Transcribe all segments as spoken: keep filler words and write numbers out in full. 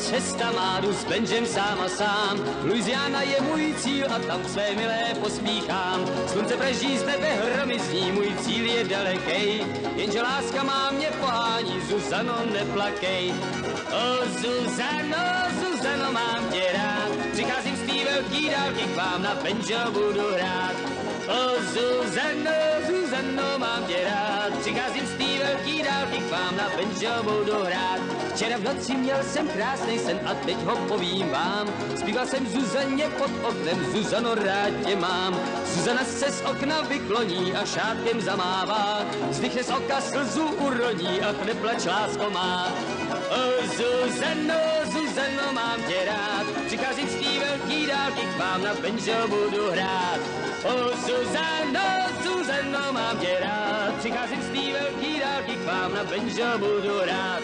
cesta má, jdu s Benjem sám a sám. Louisiana je můj cíl a tam k své milé pospíchám. Slunce praží z nebe, hromy zní, můj cíl je dalekej. Jenže láska má mě pohání, Zuzano, neplakej. O Zuzano, Zuzano, mám tě rád. Přicházím z té velký dálky k vám, na banjo budu hrát. O Zuzano, Zuzano, mám tě rád. Přicházím z té velký dálky k vám, na banjo budu hrát. Včera v noci měl jsem krásný sen a teď ho povím vám. Zpíval jsem Zuzaně pod oknem, Zuzano, rád tě mám. Zuzana se z okna vykloní a šátkem zamává. Zdychne z oka, slzu uroní a neplač, lásko má. O Zuzano, Zuzano, mám tě rád. Přicházím z té velký dálky k vám, na banjo budu hrát. O Zuzano, Zuzano, mám tě rád. Přicházím z té velký dálky k vám, na banjo budu hrát.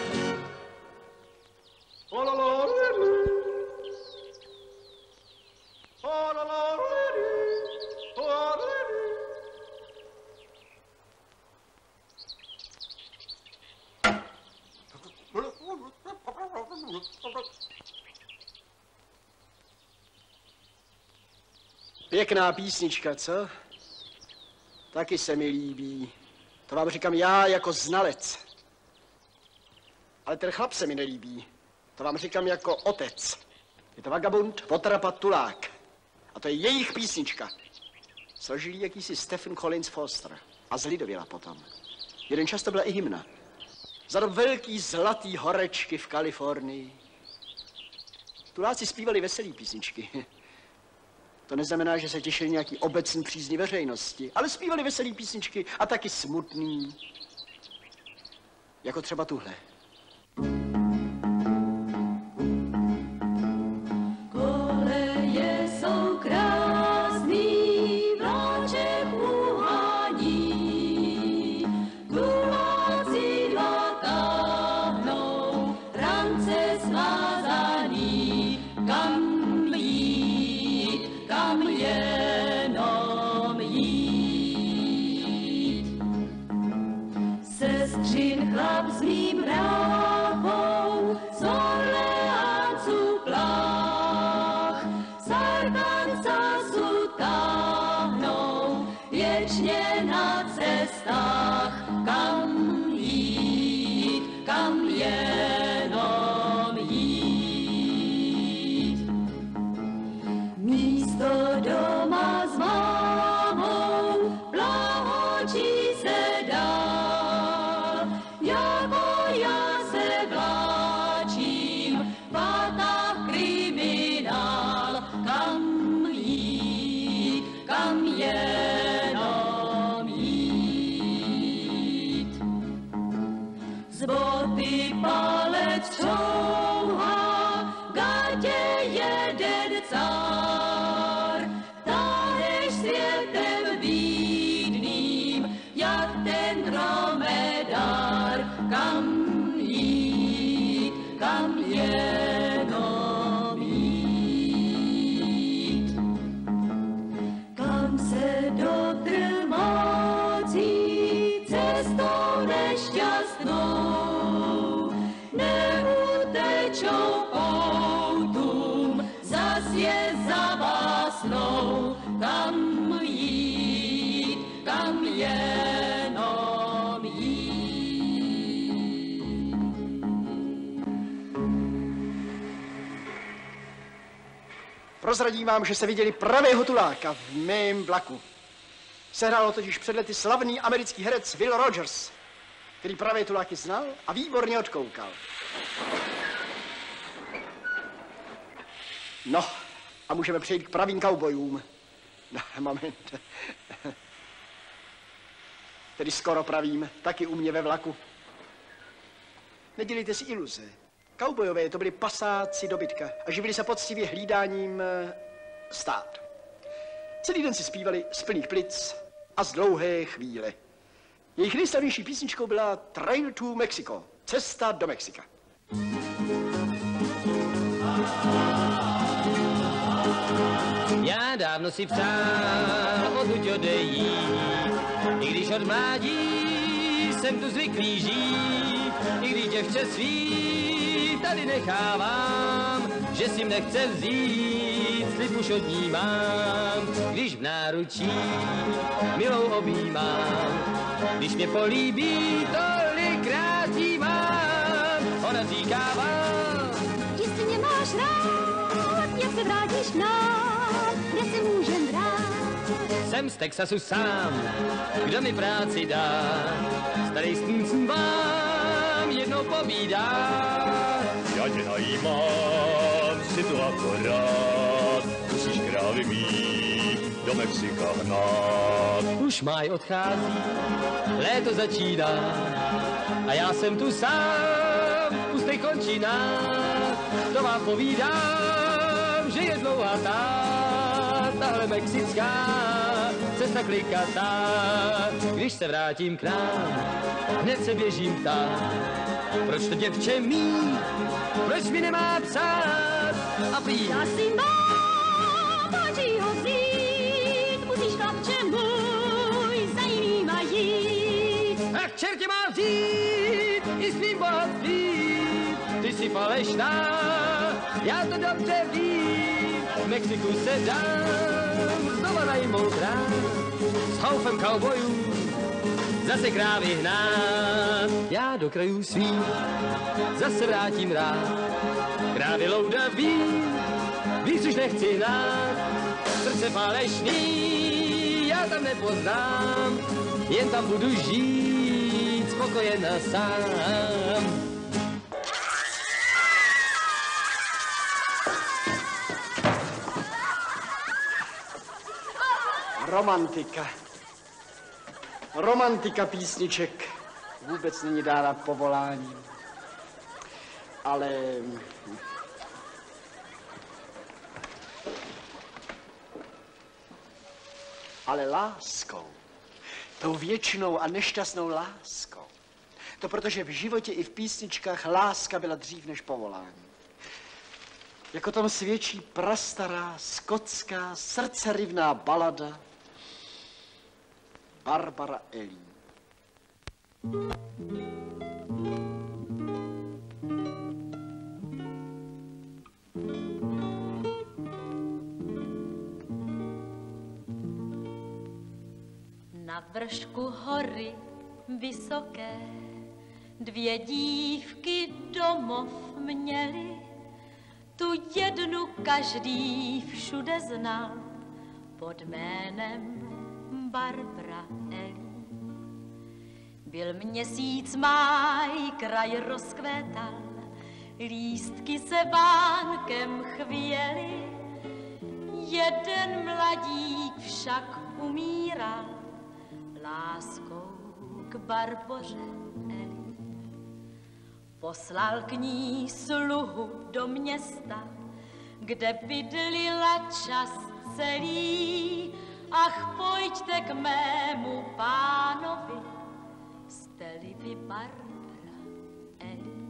Pěkná písnička, co? Taky se mi líbí. To vám říkám já jako znalec. Ale ten chlap se mi nelíbí. To vám říkám jako otec. Je to vagabund, potrapa, tulák. A to je jejich písnička. Složil jakýsi Stephen Collins Foster. A zlidověla potom. Jeden čas to byla i hymna. Za dob velký zlatý horečky v Kalifornii. Tuláci zpívali veselý písničky. To neznamená, že se těšili nějaký obecný přízni veřejnosti, ale zpívali veselý písničky a taky smutný. Jako třeba tuhle. Koleje jsou krásný, vláček uhání, tuláci dva táhnou, rance svázaný, kam jít, kam jenom jít. Sestřin chlap s mým bráchou, z Orleáncu plách, z Arkansasu táhnou, věčně na cestách, kam jít, kam jenom jít. Místo doma s mámou plahočí se dál, jako já se vláčím, pátách kriminál, kam jít, kam jenom jít. Z boty palec čouhá, v gatě jeden cár, táhneš světem bídným, jak ten dromedár, kam jít, kam jenom jít. Kam se dotrmácí cestou nešťastnou, neutečou poutům, zas je zavásnou, kam jít, kam jenom jít. Prozradím vám, že se viděli pravého tuláka v mém vlaku. Sehrálo totiž před lety slavný americký herec Will Rogers, který pravé tuláky znal a výborně odkoukal. No, a můžeme přejít k pravým kaubojům. No, moment. Tedy skoro pravým, taky u mě ve vlaku. Nedělejte si iluze. Kaubojové to byli pasáci dobytka a živili se poctivě hlídáním stát. Celý den si zpívali z plných plic a z dlouhé chvíle. Jejich nejslavnější písničkou byla Trail to Mexico, cesta do Mexika. Já dávno si přál odtud odejít, i když od mládí jsem tu zvyklý žít, i když děvče svý tady nechávám, že si mě nechce vzít, slib už od ní mám, když v náručí milou objímám, když mě políbí, tolikrát jí mám, ona říká vám, jestli mě máš rád, jak se vrátíš k nám, kde se můžem vrát. Jsem z Texasu sám, kdo mi práci dá, starý stíncem vám jednou povídá. Já tě najímám, si tu akorát, musíš krávy mít, do Mexika hnát. Už máj odchází, léto začíná, a já jsem tu sám, v pustej končinách. To vám povídám, že je dlouhá ta, tahle mexická cesta klikatá. Když se vrátím k nám, hned se běžím ptát, proč to děvče mít, proč mi nemá psát? A prý, Já si mám, páčí ho vzít, musíš chlapče můj za jinýma jít. ach čertě má vzít i s tvým bohatstvím, ty jsi falešná, já to dobře vím, v Mexiku se dám znova najmout rád, s haufem kaubojů zase krávy hnát. Já do krajů svých zase vrátím rád, krávy loudaví, víc už nechci hnát, srdce falešný, já tam nepoznám, jen tam budu žít, spokojen a sám. Romantika. Romantika písniček vůbec není dána povoláním. Ale... Ale láskou. Tou věčnou a nešťastnou láskou. To protože v životě i v písničkách láska byla dřív než povolání. Jako tam svědčí prastará, skotská, srdcerivná balada Barbara Ellie. Na vršku hory vysoké dvě dívky domov měly, tu jednu každý všude znal pod jménem Barbara Ellie. Byl měsíc máj, kraj rozkvétal, lístky se vánkem chvěly, jeden mladík však umíral láskou k Barboře Ellie. Poslal k ní sluhu do města, kde bydlila čas celý. Ach, pojďte k mému pánovi, jste-li vy Barbara Ellie.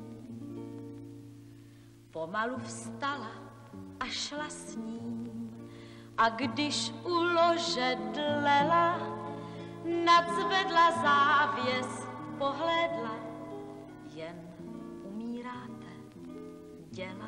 Pomalu vstala a šla s ním, a když u lože dlela, nadzvedla závěs, pohlédla, jen umíráte, děla.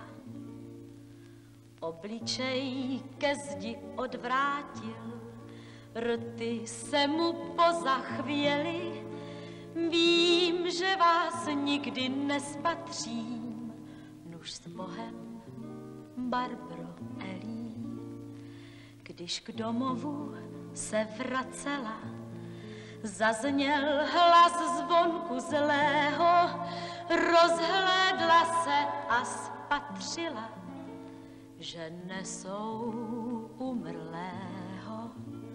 Obličej ke zdi odvrátil, rty se mu pozachvěly, vím, že vás nikdy nespatřím, nuž s Bohem, Barbaro Ellie. Když k domovu se vracela, zazněl hlas zvonku zlého, rozhlédla se a spatřila, že nesou umrlého.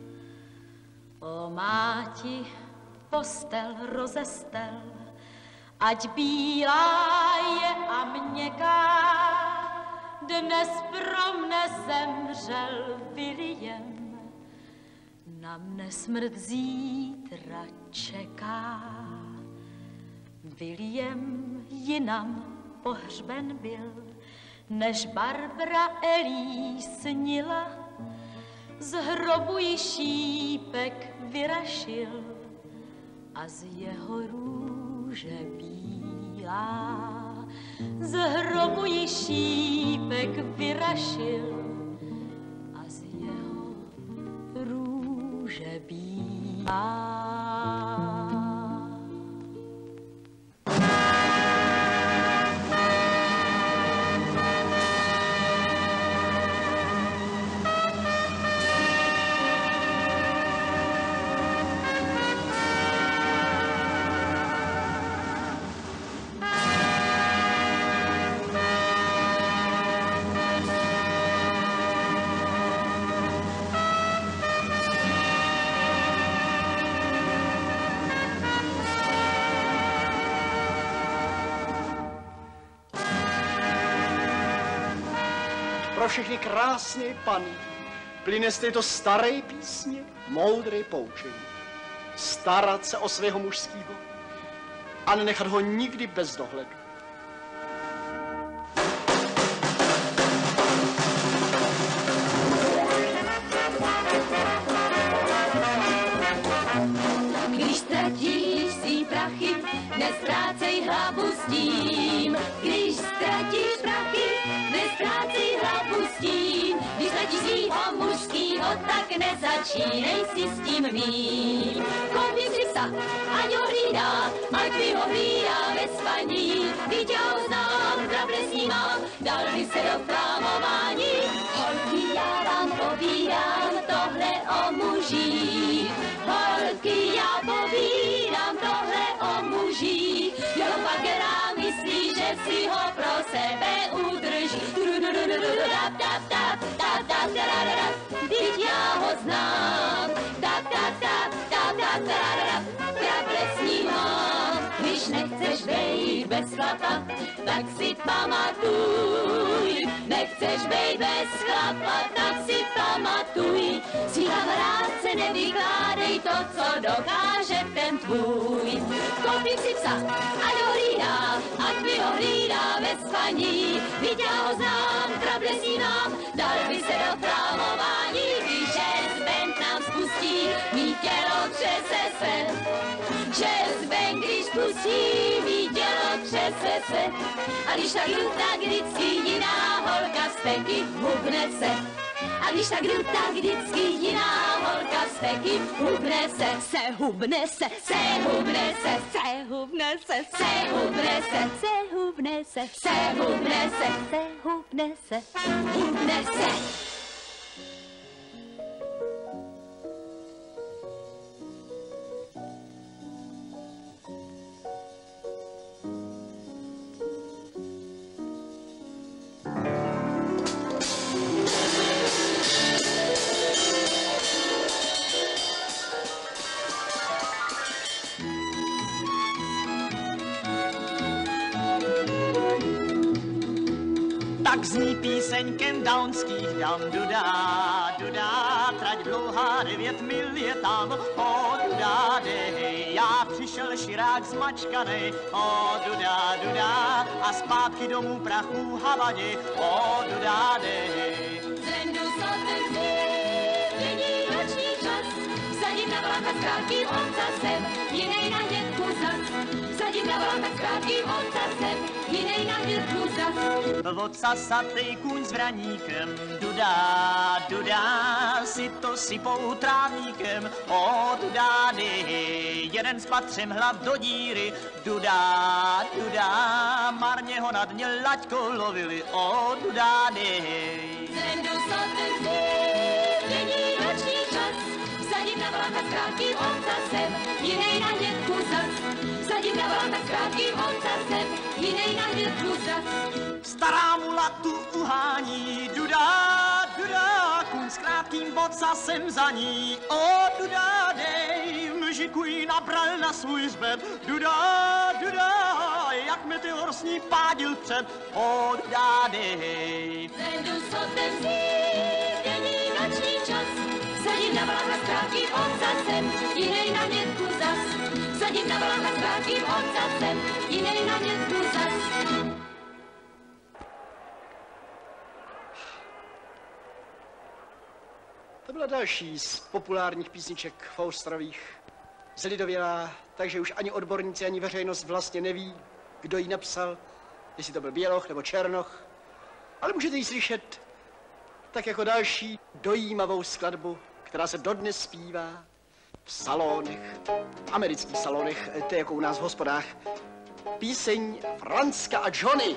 O máti, postel rozestel, ať bílá je a měkká, dnes pro mne zemřel William, na mne smrt zítra čeká. William jinam pohřben byl, než Barbara Ellie snila, z hrobu jí šípek vyrašil, a z jeho růže bílá z hrobu ji šípek vyrašil a z jeho růže bílá. Pro všechny krásné pany plyne z této staré písně moudré poučení. Starat se o svého mužského a nenechat ho nikdy bez dohledu. Když ztratíš svý prachy, nestrácej hlavu s tím. Když ztratíš prachy, nestrácej hlavu s tím. Když ztratíš svýho mužskýho, tak nezačínej si s tím mít. Koupím si psa, ať ho hlídá, ať mi ho hlídá ve spaní. Vždyť já ho znám, trable s ním mám, dal mi se do plámování. Holky, já vám povídám tohle o mužích. Holky, já povídám tohle o mužích. Jo, pak která myslí, že si ho pro sebe udrží. Tap, tap, tap, tap, tap, tararara. Vždyť já ho znám. Tap, tap, tap, tap, tap, tararara. Trable s ním mám. Když nechceš vejít bez chlapa, tak si pamatuj. Nechceš bejt bez chlapa, tak si pamatuj. Si kamarádce nevykládej to, co dokáže ten tvůj. Koupím si psa, ať ho hlídá, ať mi ho hlídá ve spaní. Vždyť já ho znám, trable s ním mám, dal by se do plámování. Víš, že zven nám spustí, mý tělo třese se. Že zven, když pustí, mý tělo třese se. A když tak jdu, tak vždycky jiná holka z peky hubne se. A když tak jdu, tak vždycky jiná holka z peky hubne se. Se hubne se, se hubne se, se hubne se, se hubne se, se hubne se, se hubne se, se hubne se, hubne se. Tak zní píseň kendownských dam, dudá, dudá, trať dlouhá devět mil je tam, o dudá, dej, já přišel širák zmačkanej, o dudá, dudá, a zpátky domů prachu havadi, o dudá, dej. Zrendu sotem zít, není noční čas, vsadím na vláka s krátkým ocasem, jinej na dětku zas. Vsadím na vláka s krátkým ocasem, jinej na dětku zas. Odsasatej kůň s vraníkem, dudá, dudá, si to sypou trávníkem, o dudá, dej, jeden s patřem hlav do díry, dudá, dudá, marně ho na dně laťko lovili, o dudá, dej. Zrendu sotem zít, není noční čas, vsadím na vláka s krátkým ocasem, jinej na dětku zas. Vsadím na vláka s krátkým ocasem, jinej na dětku zas. Stará mulatu uhání, dudá, dudá, kůň s krátkým ocasem za ní, o dudá, dej, mžiku jí nabral na svůj zbeb, dudá, dudá, jak meteor s ní pádil před, o dudá, dej. Zrendu sotem zít, není noční čas, vsadím na vláka s krátkým ocasem, jinej na dětku zas. Vsadím na vláka s krátkým ocasem, jinej na dětku zas. To byla další z populárních písniček Faustrových. zlidovělá, takže už ani odborníci, ani veřejnost vlastně neví, kdo ji napsal, jestli to byl Běloch nebo Černoch. Ale můžete ji slyšet tak jako další dojímavou skladbu, která se dodnes zpívá v salonech, v amerických salonech, to je jako u nás v hospodách. Píseň Franzka a Johnny.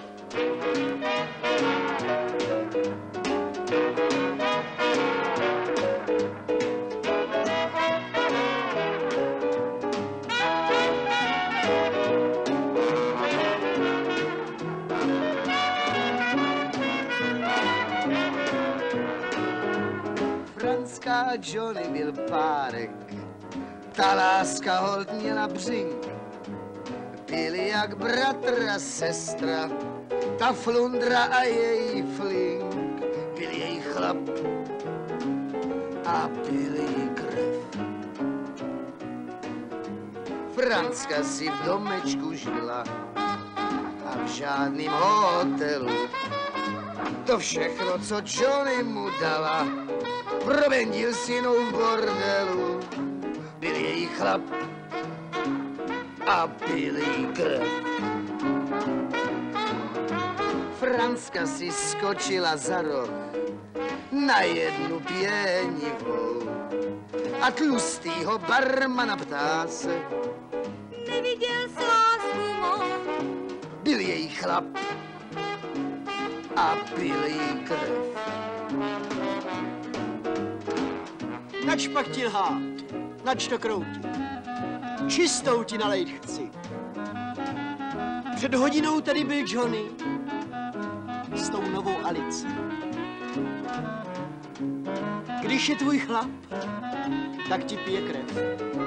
Franzka a Johnny byl párek, ta láska holt měla břink. Byli jak bratr a sestra, ta flundra a její flink. Byl její chlap a byl její krev. Franzka si v domečku žila a v žádným hotelu. To všechno, co Johnny mu dala, provendil s jinou v bordelu. Byl její chlap a byl její krev. Franzka si skočila za roh na jednu pěnivou a tlustýho barmana ptá se: Neviděl jsi lásku mou? Byl její chlap a byl její krev. Nač pak ti lhát, nač to kroutit, čistou ti nalejt chci. Před hodinou tady byl Johnny s tou novou Alicí. Když je tvůj chlap, tak ti pije krev.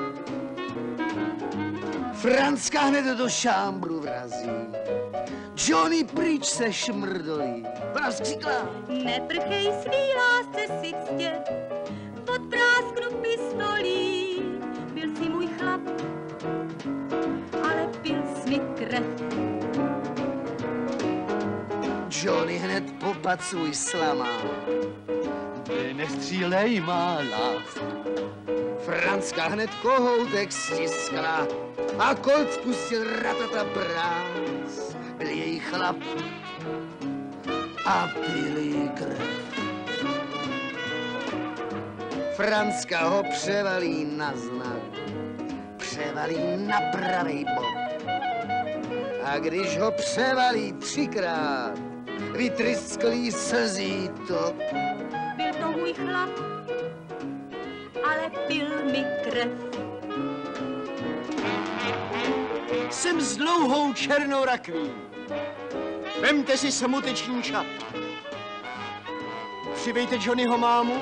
Franzka hned do šámbru vrazí, Johnny pryč se šmrdolí. Ona vzkřikla: Neprchej svý lásce si ctě, pod prásknu pistolí. Byl jsi můj chlap, ale pil jsi mi krev. Johnny hned popad svůj slamán. Ty nestřílej, má láska. Franzka hned kohoutek stiskla a kolt spustil ratata brás. Byl její chlap a byl její krev. Franzka ho převalí na znak, převalí na pravej bok. A když ho převalí třikrát, vytrysklý slzí tok. Byl to můj chlap, ale pil mi krev. Jsem s dlouhou černou rakví. Vemte si smuteční čap. Přivejte Johnnyho mámu.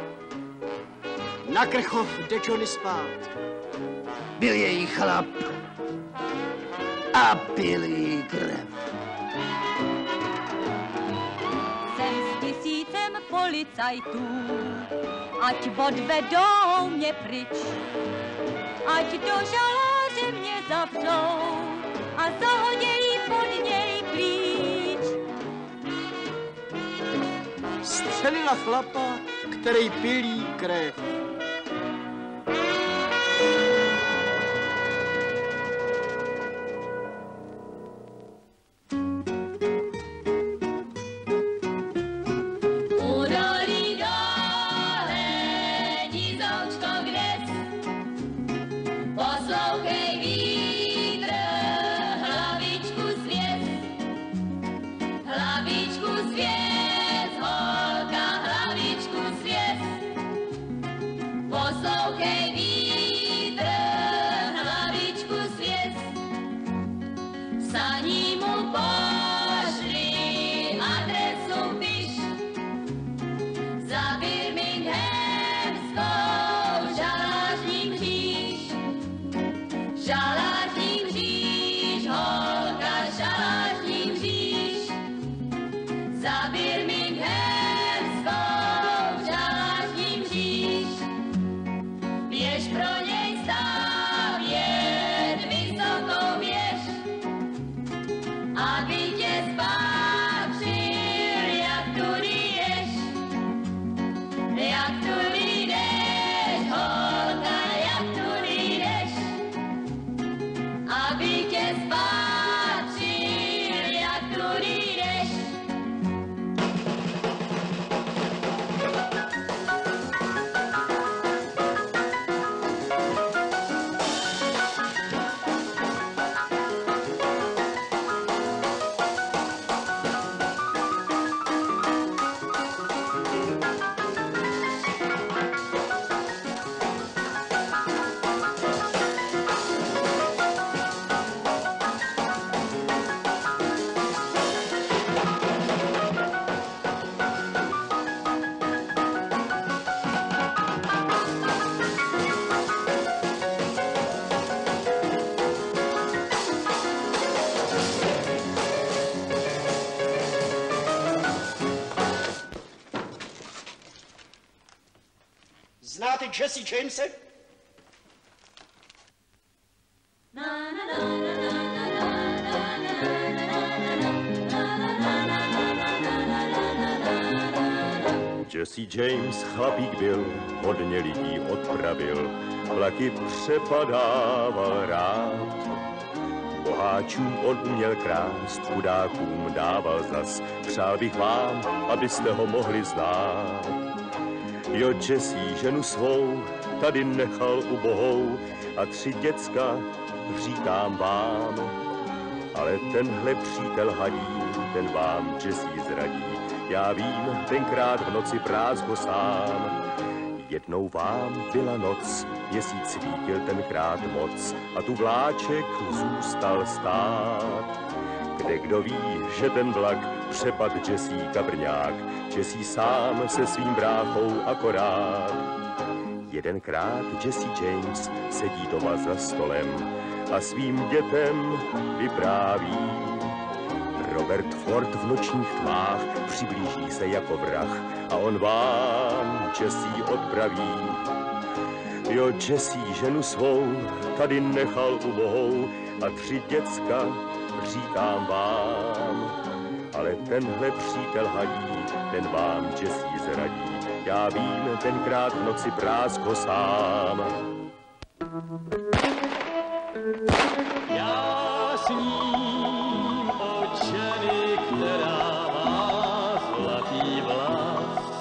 Na Krchov jde Johnny spát. Byl její chlap a byl její krev. Jsem s tisícem policajtů, ať odvedou mě pryč, ať do žaláře mě zavřou a zahodějí pod něj klíč. Střelila chlapa, který pilí krev. Jesse Jamese? Jesse James chlapík byl, hodně lidí odpravil, vlaky přepadával rád. Boháčům on uměl krást, chudákům dával zas, přál bych vám, abyste ho mohli znát. Jo, Jesse ženu svou tady nechal ubohou a tři děcka říkám vám. Ale tenhle přítel hadí, ten vám Jesse zradí. Já vím, tenkrát v noci prásk ho sám. Jednou vám byla noc, měsíc svítil tenkrát moc a tu vláček zůstal stát. Kde kdo ví, že ten vlak přepad Jesse kabrňák, Jesse sám se svým bráchou akorát. Jedenkrát Jesse James sedí doma za stolem a svým dětem vypráví. Robert Ford v nočních tmách přiblíží se jako vrah a on vám Jesse odpraví. Jo, Jesse ženu svou tady nechal ubohou a tři děcka říkám vám. Ale tenhle přítel hadí, ten vám Jesse zradí. Já vím, tenkrát v noci prásk ho sám. Já sním o ženy, která má zlatý vlas,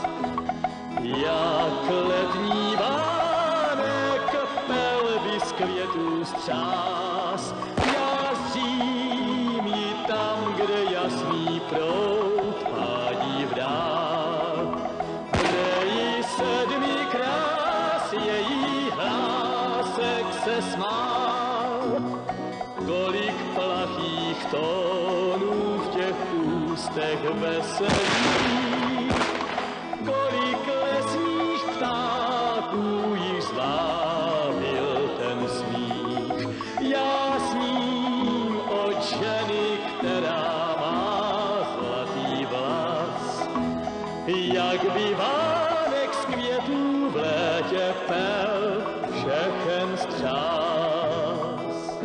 jak letní vánek pelby z květů střás. Já zřím ji tam, kde jasný proud pádí v dál. Kde sedmi krás její hlásek se smál. Kolik plachých tónů v těch ústech veselých, kolik lesních ptáků již zbavil ten smích. Já sním o ženy, která má zlatý vlas, jak by vánek z květů v létě pel všechen střás.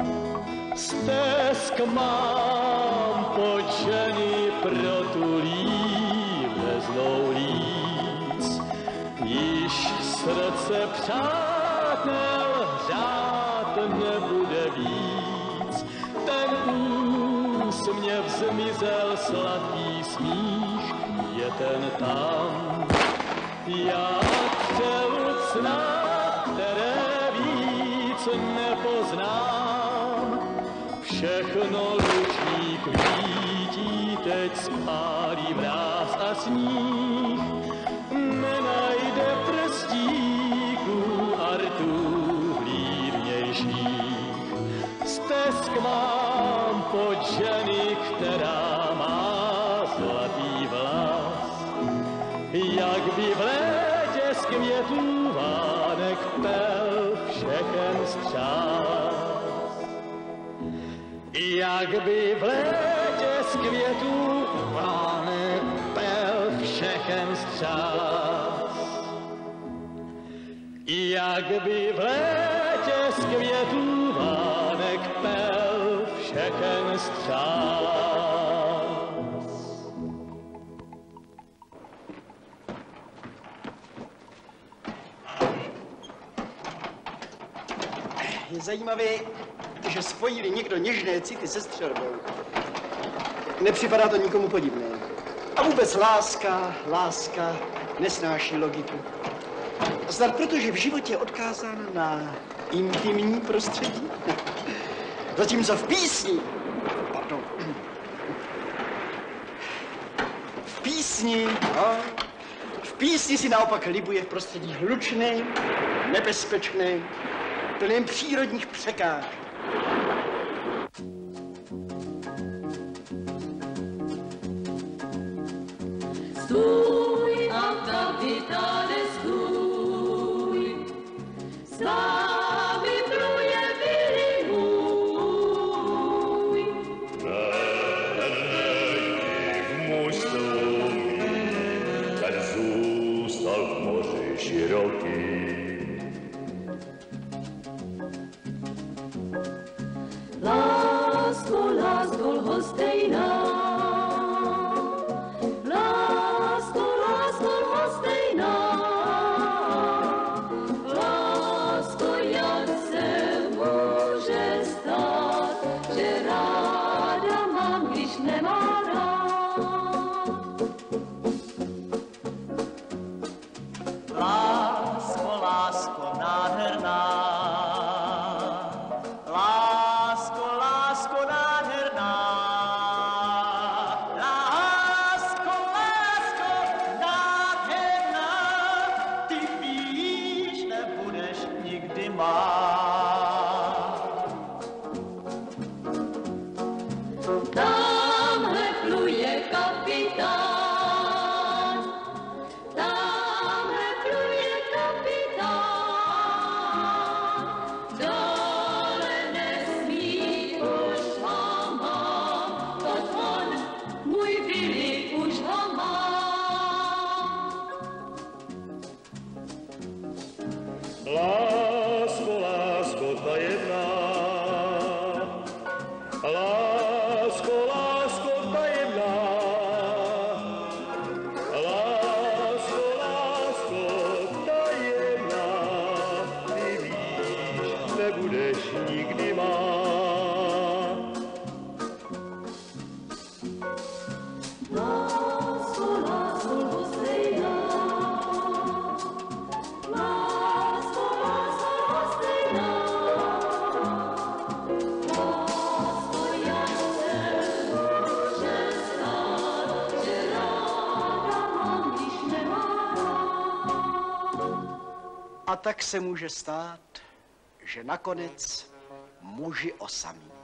Stesk mám pod ženy protulí veznou líc, již srdce přátel řád nebude víc. Ten úsměv zmizel, sladký smích je ten tam. Já střelu cna, které víc nepoznám. Všechno lučník vidí, teď spálí mráz a sníh. Nenajde prstíků a rtů hlídnějších. Stesk mám pod ženy, která má zlatý vlas, jak by v létě z květů vánek pel všechen střás. Jak by v létě z květů vánek pel všechen střás. Jak by v létě z květů vánek pel všechen střás. Je zajímavé, že spojili někdo něžné city se střelbou. Nepřipadá to nikomu podivné. A vůbec láska, láska nesnáší logiku. Snad protože v životě je odkázána na intimní prostředí. Zatímco v písni, pardon, v písni, no, v písni si naopak libuje v prostředí hlučném, nebezpečném, plném přírodních překážek. Stůj, autokytáre, stůj, s námi pluje vily můj. Muž slumí, ten zůstal v moři široký. lásko lhostejná. Lásko, lásko lhostejná. Lásko, jak se může stát, že ráda mám, když nemám rád. Lásko, lásko nádherná. Lásko, lásko nádherná. Lásko, lásko nádherná. Ty víš, nebudeš nikdy má. Tamhle pluje kapitán, tamhle pluje kapitán, dále nesmí už mama, kot on, můj Vili, už ho má. Lásko, lásko tajemná, lásko, lásko tajemná, lásko, lásko tajemná, ty víš, nebudeš nikdy má. Lásko, lásko lhostejná. Lásko, lásko lhostejná. Lásko, jak se může stát, že ráda mám, když nemám rád. A tak se může stát, že nakonec muži osamí.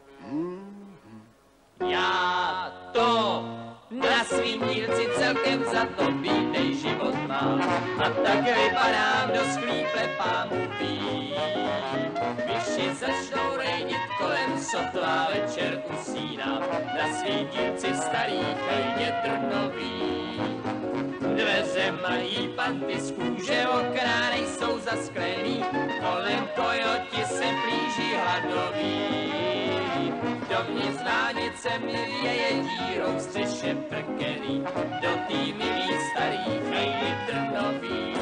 Já to na svým dílci celkem za to bídej život mám. A tak vypadám do sklíple pámu ví. Vyši začnou rejdit kolem sotva večer usínám. Na svým dílci starý hejně trnový. Dveře mají panty z kůže, okna nejsou zasklený. Kolem kojoti se plíží hladoví. Dovnitř dálnice mi věje dírou v střeše prkený, do tý milý starý chejly trnový.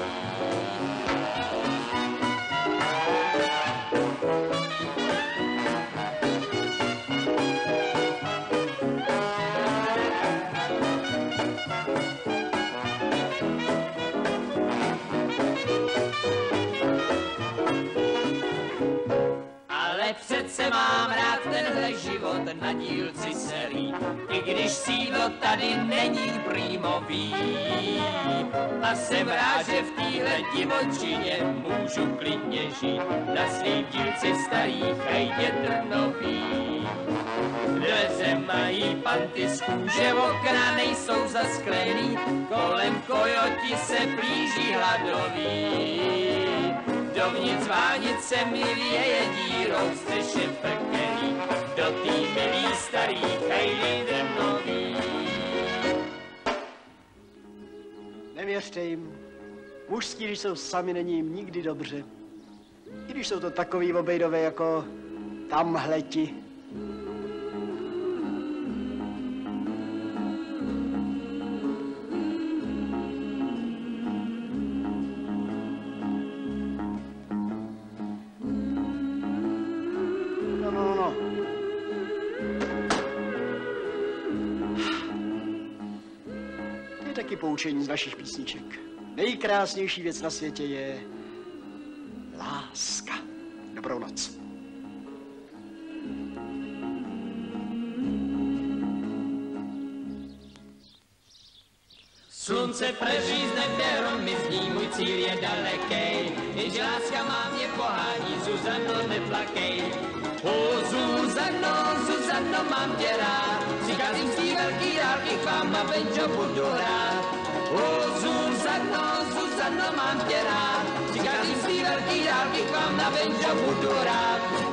Ale přece mám rád tenhle život na dílci celý, i když sídlo tady není prýmový. A jsem rád, že v téhle divočině můžu klidně žít, na svým dílci starý chejně trnový. Dveře mají panty z kůže, okna nejsou zasklený, kolem kojoti se plíží hladoví. Dovnitř vánice mi věje dírou v střeše prkený, do tý milý starý chejly trnový. Nevěřte jim. Mužský, když jsou sami, není jim nikdy dobře. I když jsou to takový obejdové jako tamhleti. No, no, no. To je taky poučení z našich písniček. Nejkrásnější věc na světě je láska. Dobrou noc. Slunce preřízne, běhrom mi zní, můj cíl je dalekej, jenže láska má mě pohání, Zuzano, neplakej. O Zuzano, Zuzano, mám tě rád, přicházím z tý velký dálky k vám na banjo budu hrát. O Zuzano, Zuzano, mám tě rád, přicházím z tý velký dálky k vám na banjo budu hrát.